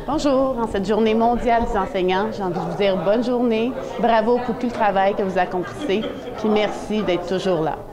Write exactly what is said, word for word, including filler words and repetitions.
Bonjour, en cette journée mondiale des enseignants, j'ai envie de vous dire bonne journée, bravo pour tout le travail que vous accomplissez, puis merci d'être toujours là.